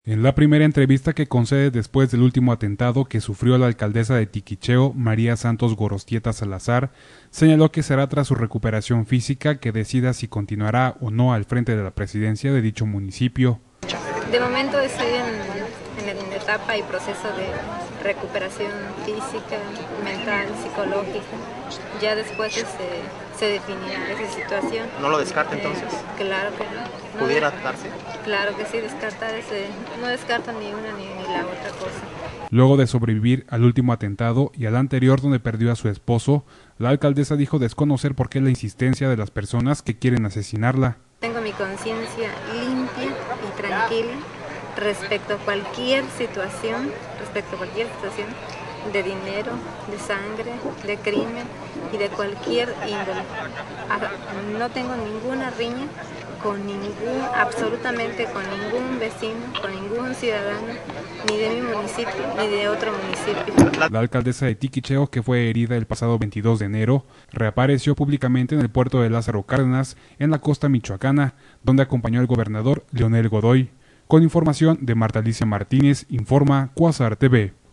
En la primera entrevista que concede después del último atentado que sufrió la alcaldesa de Tiquicheo, María Santos Gorostieta Salazar, señaló que será tras su recuperación física que decida si continuará o no al frente de la presidencia de dicho municipio. De momento estoy en etapa y proceso de recuperación física, mental, psicológica. Ya después se definirá esa situación. ¿No lo descarta entonces? Claro que no. ¿Pudiera darse? Claro que sí, no descarto ni una ni la otra cosa. Luego de sobrevivir al último atentado y al anterior donde perdió a su esposo, la alcaldesa dijo desconocer por qué la insistencia de las personas que quieren asesinarla. Tengo mi conciencia limpia y tranquila respecto a cualquier situación de dinero, de sangre, de crimen y de cualquier índole. No tengo ninguna riña absolutamente con ningún vecino, con ningún ciudadano, ni de mi municipio, ni de otro municipio. La alcaldesa de Tiquicheo, que fue herida el pasado 22 de enero, reapareció públicamente en el puerto de Lázaro Cárdenas, en la costa michoacana, donde acompañó al gobernador Leonel Godoy. Con información de Marta Alicia Martínez, informa Cuasar TV.